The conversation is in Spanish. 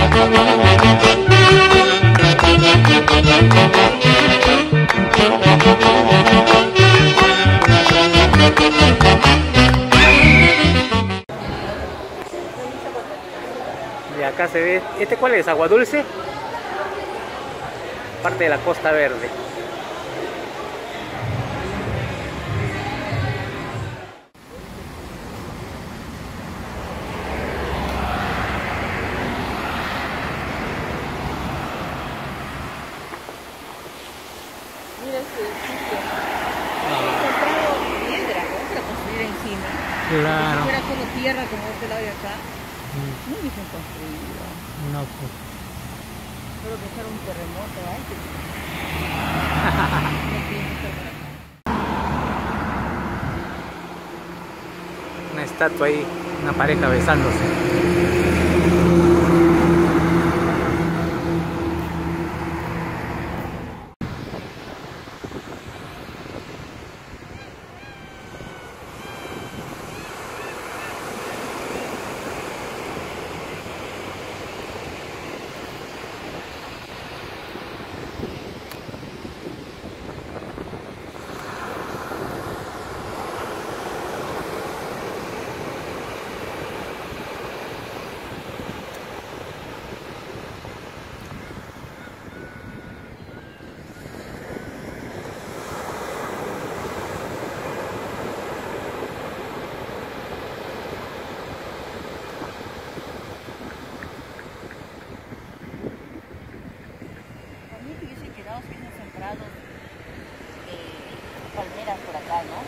Y acá se ve, ¿este cuál es? ¿Agua dulce? Parte de la Costa Verde. Mira este sitio. He comprado piedra, ¿no? Para construir encima. Claro. Si fuera solo tierra como este lado de acá, no hubiesen construido. No, pues. Solo que fuera un terremoto antes. No pienso estar por acá. Una estatua ahí, una pareja besándose. Si hubiesen sembrado palmeras por acá, ¿no?